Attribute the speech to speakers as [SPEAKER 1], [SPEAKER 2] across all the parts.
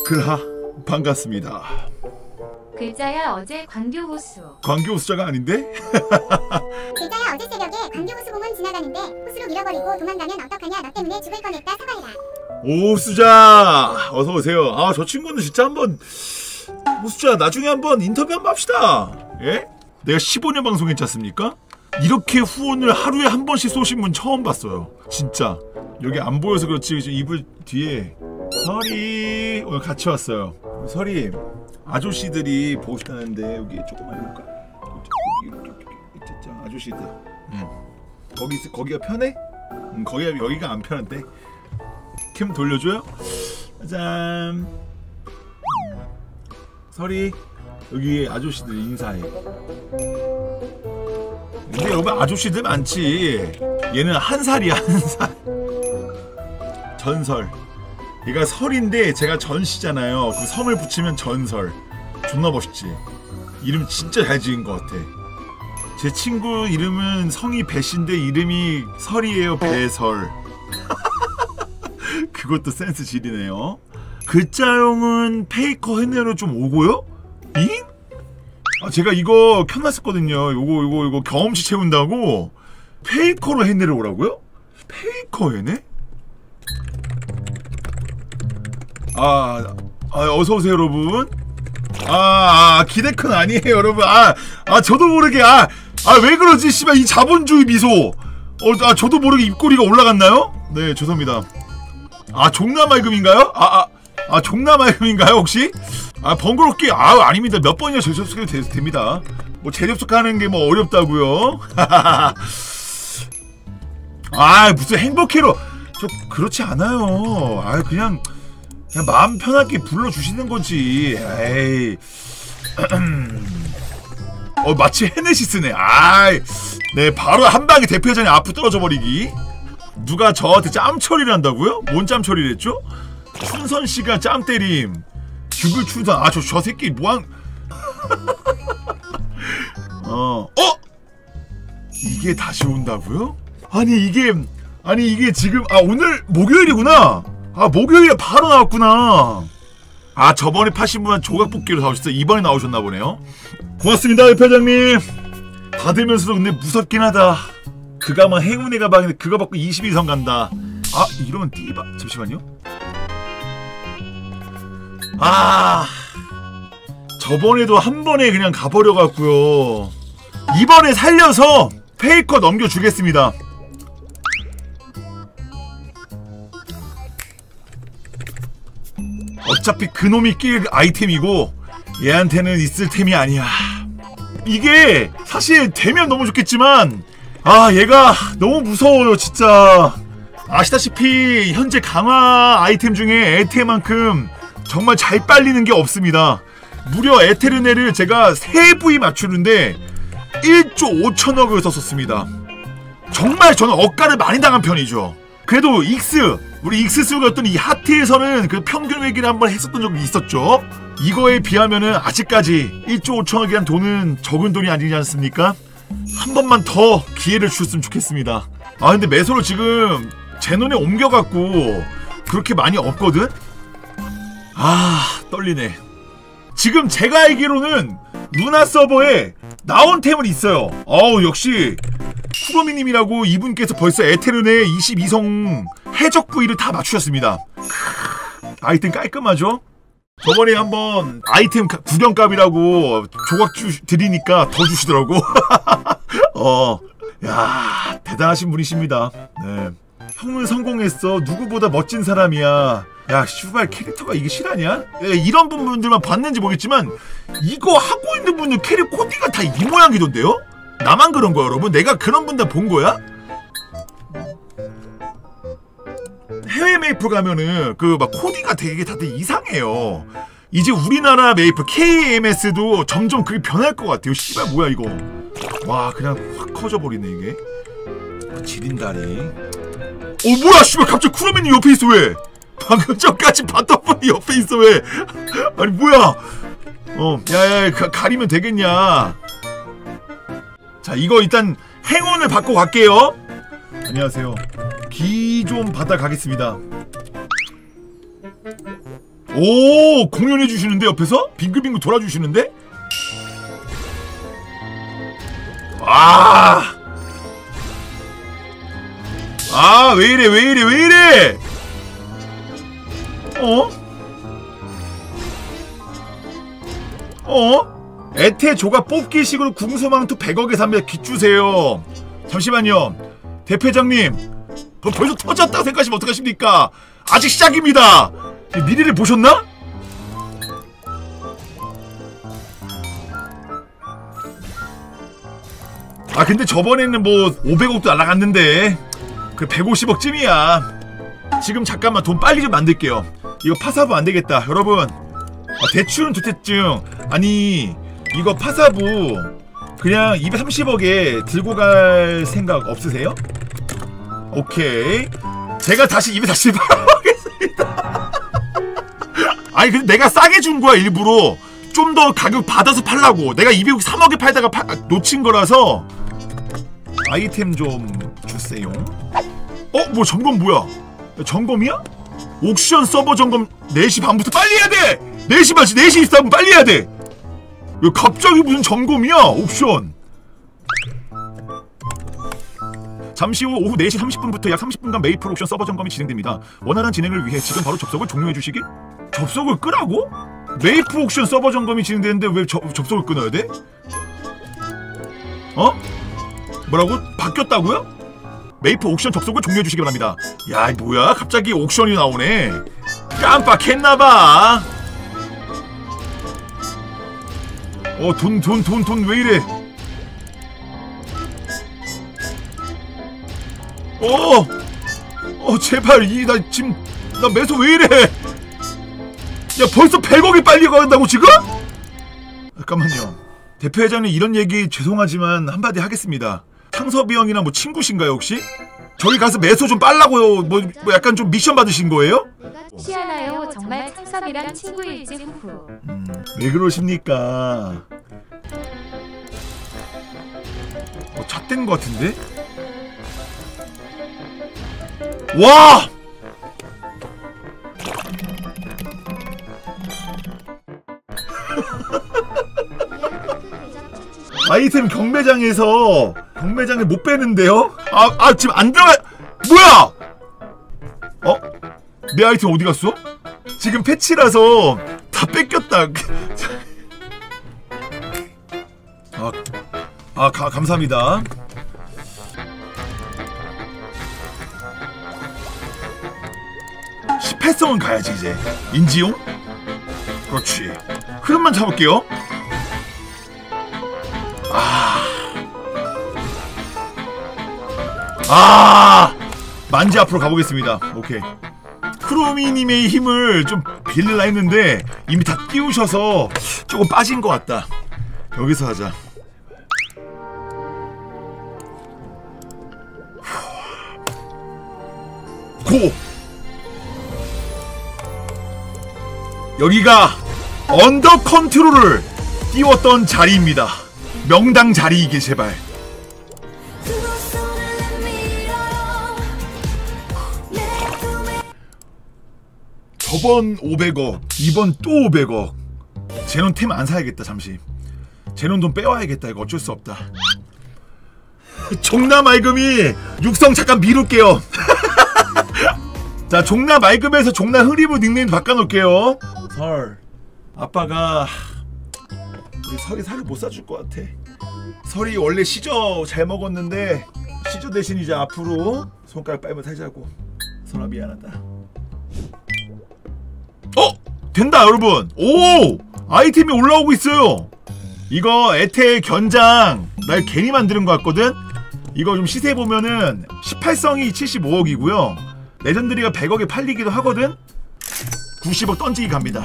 [SPEAKER 1] 글하 반갑습니다.
[SPEAKER 2] 글자야 어제 광교호수.
[SPEAKER 1] 광교호수자가 아닌데?
[SPEAKER 3] 글자야 어제 새벽에 광교호수 공원 지나가는데 호수로 밀어버리고 도망가면 어떡하냐. 너 때문에 죽을 뻔했다. 사과해라.
[SPEAKER 1] 오수자 어서오세요. 아, 저 친구는 진짜 한번 오수자 나중에 한번 인터뷰 한번 합시다. 예? 내가 15년 방송했지 않습니까? 이렇게 후원을 하루에 한 번씩 쏘신 분 처음 봤어요. 진짜 여기 안 보여서 그렇지 이불 뒤에 설이 오늘 같이 왔어요. 설이 아저씨들이 보고 싶다는데 여기 조금만 해볼까? 여기 아저씨들. 거기가 편해? 여기가 안 편한데. 캠 돌려줘요? 짜잔. 설이 여기 아저씨들 인사해. 근데 여기 아저씨들 많지. 얘는 한 살이야, 한 살. 전설. 얘가 설인데 제가 전씨잖아요. 그 성을 붙이면 전설. 존나 멋있지. 이름 진짜 잘 지은 것 같아. 제 친구 이름은 성이 배씨인데 이름이 설이에요. 배설. 그것도 센스 지리네요. 글자용은 페이커 핸드로 좀 오고요? 잉? 아, 제가 이거 켜놨었거든요. 요거 경험치 채운다고 페이커로 핸드를 오라고요? 페이커 해네? 어서오세요 여러분. 기대컨 아니에요 여러분. 저도 모르게 왜 그러지 씨발 이 자본주의 미소. 저도 모르게 입꼬리가 올라갔나요? 네 죄송합니다. 종남알금인가요? 종남알금인가요 혹시? 번거롭게 아닙니다. 몇 번이나 재접속해도 됩니다. 뭐 재접속하는 게 뭐 어렵다고요? 무슨 행복해로 저 그렇지 않아요. 그냥 마음 편하게 불러주시는 거지. 에이. 마치 헤네시스네. 네 바로 한 방에 대표전에 앞으로 떨어져 버리기. 누가 저한테 짬처리를 한다고요? 뭔 짬처리를 했죠? 춘선씨가 짬때림. 규글 춘선. 저 새끼 뭐한. 이게 다시 온다고요? 아니 이게 지금 오늘 목요일이구나. 목요일에 바로 나왔구나. 저번에 파신 분은 조각뽑기로 나오셨어요. 이번에 나오셨나 보네요. 고맙습니다 회장님. 받으면서도 근데 무섭긴 하다. 그가만 행운의 가방인데 그거 받고 22성 간다. 이러면 띠바. 잠시만요. 저번에도 한 번에 그냥 가버려갖고요. 이번에 살려서 페이커 넘겨주겠습니다. 어차피 그놈이 낄 아이템이고 얘한테는 있을 템이 아니야. 이게 사실 되면 너무 좋겠지만 얘가 너무 무서워요 진짜. 아시다시피 현재 강화 아이템 중에 에테만큼 정말 잘 빨리는 게 없습니다. 무려 에테르네를 제가 3부위 맞추는데 1조 5천억을 썼습니다. 정말 저는 억가를 많이 당한 편이죠. 그래도 우리 익스수였던 이 하트에서는 그 평균 회기를 한번 했었던 적이 있었죠. 이거에 비하면은 아직까지 1조 5천억이란 돈은 적은 돈이 아니지 않습니까? 한 번만 더 기회를 주셨으면 좋겠습니다. 근데 매소를 지금 제논에 옮겨갖고 그렇게 많이 없거든? 떨리네. 지금 제가 알기로는 루나 서버에 나온 템은 있어요. 역시 쿠로미님이라고 이분께서 벌써 에테르네 22성 해적 부위를 다 맞추셨습니다. 아이템 깔끔하죠? 저번에 한번 아이템 구경값이라고 조각 드리니까 더 주시더라고. 야 대단하신 분이십니다. 네. 형은 성공했어. 누구보다 멋진 사람이야. 야 슈발 캐릭터가 이게 실화냐? 이런 분들만 봤는지 모르겠지만 이거 하고 있는 분들 캐릭 코디가 다 이 모양이던데요? 나만 그런 거야 여러분? 내가 그런 분들 본 거야? 해외 메이플 가면은 그 막 코디가 되게 다들 이상해요. 이제 우리나라 메이플 KMS도 점점 그게 변할 것 같아요. 씨발 뭐야 이거. 와 그냥 확 커져버리네 이게. 지린다리. 뭐야 씨발 갑자기 쿠로미님 옆에 있어 왜? 방금 전까지 봤던 분이 옆에 있어 왜? 아니 뭐야? 야야 가리면 되겠냐? 자 이거 일단 행운을 받고 갈게요. 안녕하세요. 기 좀 받아 가겠습니다. 오, 공연해 주시는데 옆에서? 빙글빙글 돌아주시는데? 아, 왜 이래? 에테 조가 뽑기식으로 궁수망토 100억에 삽니다. 기주세요. 잠시만요. 대표장님, 벌써 터졌다고 생각하시면 어떡하십니까? 아직 시작입니다. 미리를 보셨나? 아, 근데 저번에는 뭐 500억도 날아갔는데 그 150억쯤이야. 지금 잠깐만 돈 빨리 좀 만들게요. 이거 파사부 안되겠다. 여러분, 대출은 주택증, 아니 이거 파사부 그냥 230억에 들고 갈 생각 없으세요? 오케이, 제가 다시 240억 하겠습니다. 아니 근데 내가 싸게 준 거야. 일부러 좀 더 가격 받아서 팔라고. 내가 203억에 팔다가 놓친 거라서. 아이템 좀 주세요. 뭐 점검 뭐야? 점검이야? 옥션 서버 점검 4시 반부터 빨리 해야 돼! 4시 반지 4시 24분 빨리 해야 돼! 왜 갑자기 무슨 점검이야? 옥션. 잠시 후 오후 4시 30분부터 약 30분간 메이플 옥션 서버 점검이 진행됩니다. 원활한 진행을 위해 지금 바로 접속을 종료해 주시길. 접속을 끄라고? 메이플 옥션 서버 점검이 진행되는데 왜 접속을 끊어야 돼? 뭐라고? 바뀌었다고요? 메이플 옥션 접속을 종료해 주시기 바랍니다. 야, 뭐야? 갑자기 옥션이 나오네. 깜빡했나봐. 돈 왜 이래? 제발 나 매수 왜 이래? 야, 벌써 100억이 빨리 가간다고 지금? 잠깐만요. 대표회장님, 이런 얘기 죄송하지만 한마디 하겠습니다. 창섭이 형이랑 뭐 친구신가요 혹시? 저기 가서 매수 좀 빨라고요. 뭐 약간 좀 미션 받으신 거예요?
[SPEAKER 2] 시아나요. 정말 창섭이랑 친구일지 후후.
[SPEAKER 1] 왜 그러십니까? 잣된 거 같은데? 와! 아이템 경매장에서 경매장에 못 빼는데요? 지금 안 들어가. 뭐야? 내 아이템 어디 갔어? 지금 패치라서 다 뺏겼다. 감사합니다. 패성은 가야지 이제. 인지용? 그렇지. 흐름만 잡을게요. 만지 앞으로 가보겠습니다. 오케이. 크로미님의 힘을 좀 빌리려 했는데 이미 다 띄우셔서 조금 빠진 것 같다. 여기서 하자. 고! 여기가 언더 컨트롤을 띄웠던 자리입니다. 명당 자리이길 제발. 저번 500억, 이번 또 500억. 제논 템 안 사야겠다. 잠시 제논 돈 빼와야겠다. 이거 어쩔 수 없다. 종나 맑음이 육성 잠깐 미룰게요. 자, 종나 맑음에서 종나 흐리브 닉네임 바꿔놓을게요. 설. 아빠가 우리 설이 살을 못 사줄 것 같아. 설이 원래 시저 잘 먹었는데 시저 대신 이제 앞으로 손가락 빨면 살자고. 설아 미안하다. 된다 여러분. 오! 아이템이 올라오고 있어요. 이거 에테 견장 날 괜히 만드는 것 같거든? 이거 좀 시세 보면은 18성이 75억이고요 레전드리가 100억에 팔리기도 하거든? 90억 던지기 갑니다.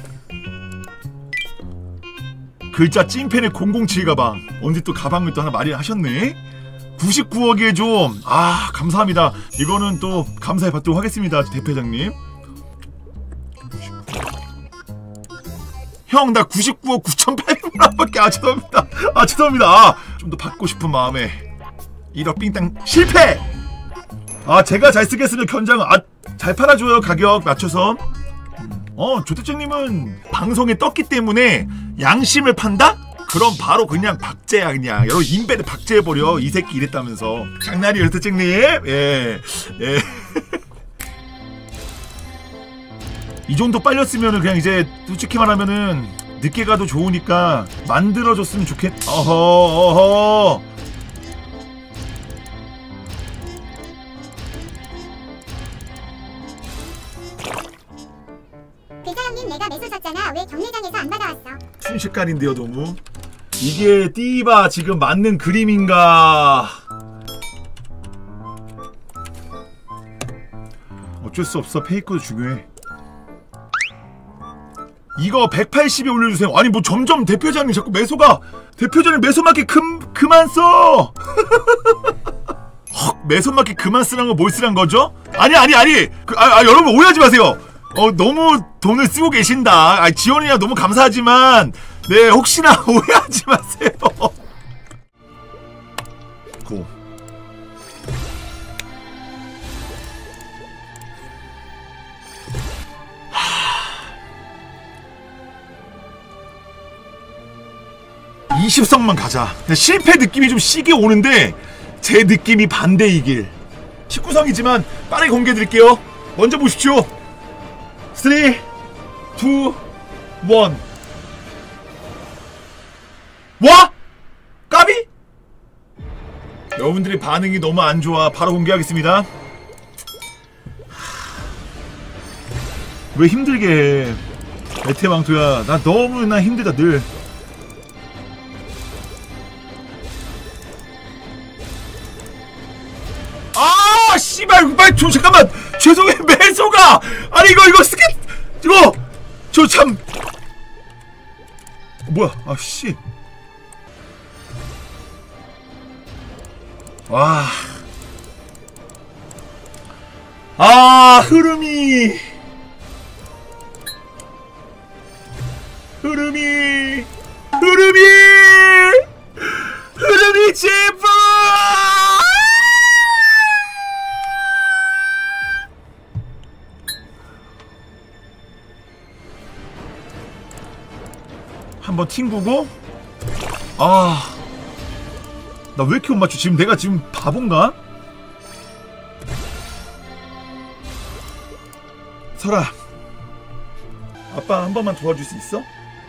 [SPEAKER 1] 글자 찐팬의 007 가방. 언제 또 가방을 또 하나 마련하셨네? 99억에 좀 감사합니다. 이거는 또 감사히 받도록 하겠습니다. 대표장님. 형, 나 99억 9,800만원밖에 죄송합니다. 죄송합니다. 좀 더 받고 싶은 마음에 1억 삥땅 실패! 제가 잘 쓰겠으면 견장은 잘 팔아줘요. 가격 맞춰서. 조대장님은 방송에 떴기 때문에 양심을 판다? 그럼 바로 그냥 박제야. 그냥 여러분 인베드 박제해버려. 이 새끼 이랬다면서. 장난이에요 조대장님. 예. 이 정도 빨렸으면은 그냥 이제 솔직히 말하면은 늦게 가도 좋으니까 만들어줬으면 어허.
[SPEAKER 3] 대자 형님 내가 매수 샀잖아. 왜 경매장에서 안 받아왔어?
[SPEAKER 1] 순식간인데요 너무. 이게 띠바 지금 맞는 그림인가. 어쩔 수 없어. 페이커도 중요해. 이거 180에 올려주세요. 아니 뭐 점점 대표자님 자꾸 매소가 대표자님 매소 맞게 그만 써. 매소 맞게 그만 쓰란 거 뭘 쓰란 거죠? 아니 여러분 오해하지 마세요. 너무 돈을 쓰고 계신다. 지원이야 너무 감사하지만 네 혹시나 오해하지 마세요. 고. 하... 20성만 가자. 실패 느낌이 좀 시게 오는데 제 느낌이 반대의 길. 19성이지만 빠르게 공개해드릴게요. 먼저 보십시오. 3, 2, 1. 와? 까비? 여러분들의 반응이 너무 안 좋아. 바로 공개하겠습니다. 왜 힘들게 해? 에테망토야. 나 너무나 힘들다 늘. 아 씨발 잠깐만 죄송해 매소가 아니 이거 스케 이거 저 참 뭐야 아씨 와 흐름이 제발 한번 튕구고 나 왜 이렇게 못 맞춰? 지금 내가 지금 바본가? 설아 아빠 한 번만 도와줄 수 있어?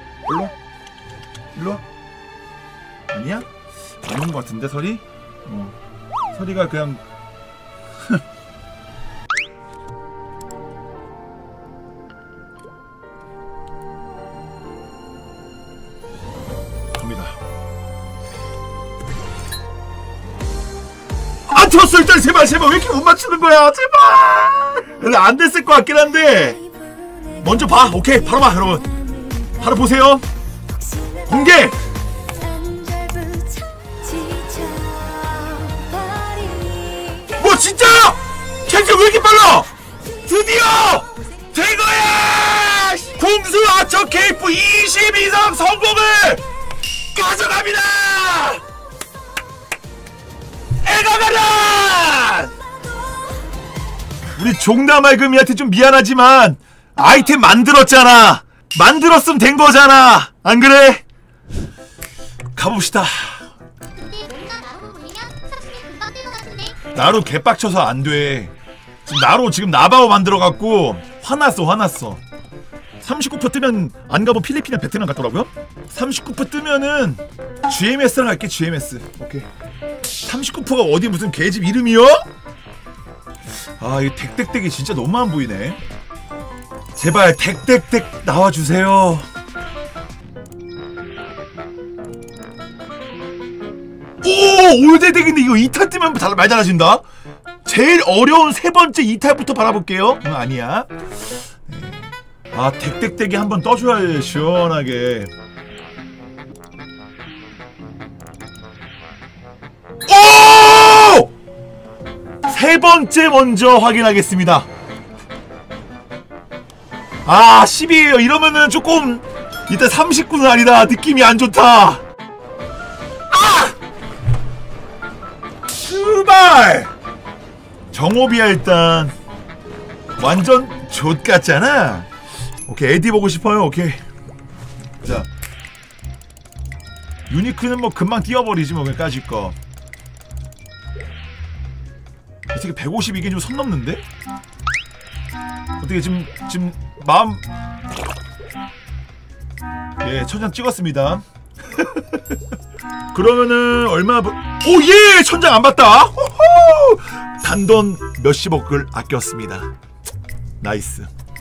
[SPEAKER 1] 일로와 아니야? 아닌 것 같은데 설이? 설이가 그냥 안 쳤어 일단 제발 왜 이렇게 못 맞추는 거야 제발. 안 됐을 것 같긴 한데 먼저 봐. 오케이 바로 봐 여러분. 바로 보세요. 공개. 뭐 진짜 캔슬 왜 이렇게 빨라. 드디어 된 거야. 궁수 아처 케이프 22성 성공을 가져갑니다. 에가가라! 우리 종나말금이한테 좀 미안하지만 아이템 만들었잖아. 만들었으면 된 거잖아. 안 그래? 가봅시다. 나로 개빡쳐서 안 돼. 지금 나로 지금 나바오 만들어갖고 화났어. 39% 뜨면 안 가면 필리핀이나 베트남 갔더라고요. 39% 뜨면은 GMS랑 갈게. GMS. 오케이. 39%가 어디 무슨 개집 이름이요? 이 덱덱덱이 진짜 너무 안 보이네. 제발 덱덱덱 나와주세요. 오! 올드덱인데 이거 2탈 뜨면 말 달라진다? 제일 어려운 세 번째 2탈부터 바라볼게요. 아니야. 덱덱덱이 한번 떠줘야 해, 시원하게. 오! 세 번째 먼저 확인하겠습니다. 10이에요. 이러면은 조금 일단 39는 아니다. 느낌이 안 좋다. 출발! 정오비야 일단 완전 좆같잖아. 오케이, 에디 보고 싶어요. 오케이. 자, 유니크는 뭐 금방 띄워버리지 뭐 그냥 까짓 거. 이 새끼 150 이게 좀 선 넘는데? 어떻게 지금 마음. 예, 천장 찍었습니다. 그러면은 얼마 오예! 천장 안 봤다. 호호! 단돈 몇십억을 아꼈습니다. 나이스.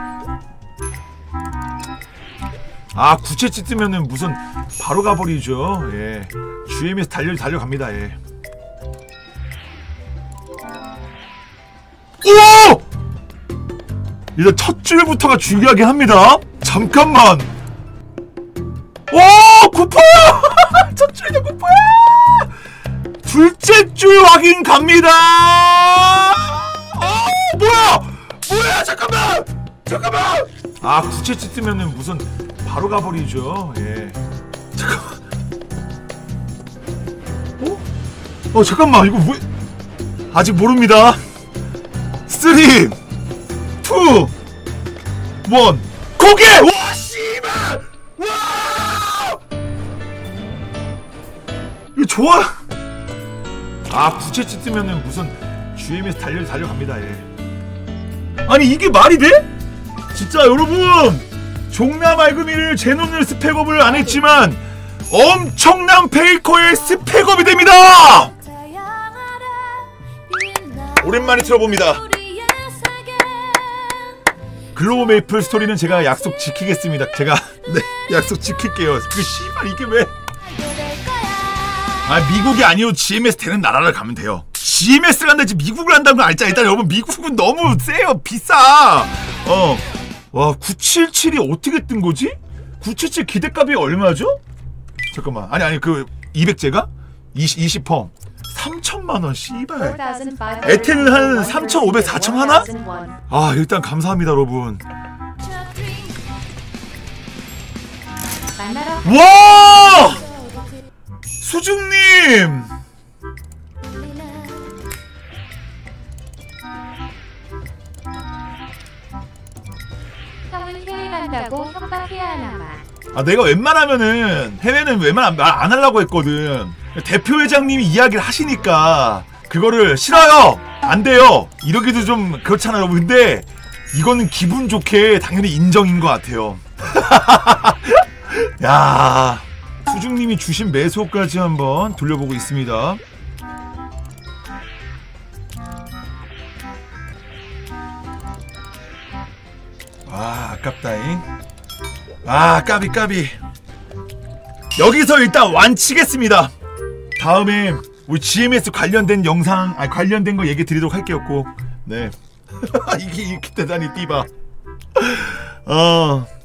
[SPEAKER 1] 아, 구체치 뜨면은 무슨 바로 가버리죠. 예, GM에서 달려갑니다. 예. 오! 일단 첫 줄부터가 중요하긴 합니다. 잠깐만. 오! 구퍼야! 첫 줄도 구퍼야! 둘째 줄 확인 갑니다. 뭐야! 뭐야! 잠깐만! 아, 구체치 뜨면은 무슨 바로 가버리죠. 예. 잠깐만. 잠깐만. 이거 왜? 아직 모릅니다. 3, 2, 1, 고개! 와, 씨발! 와! 이거 좋아? 아, 구체치 뜨면은 무슨 GM에서 달려갑니다. 예. 아니, 이게 말이 돼? 진짜 여러분! 종나 맑음이를 제논을 스펙업을 안 했지만 엄청난 페이커의 스펙업이 됩니다! 오랜만에 들어봅니다. 글로우 메이플 스토리는 제가 약속 지키겠습니다. 제가 네, 약속 지킬게요. 그 씨발 이게 왜? 아, 미국이 아니고 GMS 되는 나라를 가면 돼요. GMS를 한다지 미국을 한다는 걸 알자. 일단 여러분, 미국은 너무 세요. 비싸. 와, 977이 어떻게 뜬 거지? 977 기대값이 얼마죠? 잠깐만. 아니 그 200제가 20펌 3천만원. 씨발. 에테는 한 3,500, 4천 하나? 아, 일단 감사합니다 여러분. 와! 수중님!
[SPEAKER 2] 형은 해외 간다고 협박해야 하나마.
[SPEAKER 1] 아, 내가 웬만하면은 해외는 웬만하면 말 안 하려고 했거든. 대표회장님이 이야기를 하시니까 그거를 싫어요! 안 돼요! 이러기도 좀 그렇잖아요 여러분. 근데 이거는 기분 좋게 당연히 인정인 것 같아요. 야, 수중님이 주신 매수까지 한번 돌려보고 있습니다. 아, 아깝다잉. 아, 까비. 여기서 일단 완치겠습니다. 다음에 우리 GMS 관련된 영상, 관련된 거 얘기 드리도록 할게요. 꼭. 네. 이게 이렇게 대단히 띠바.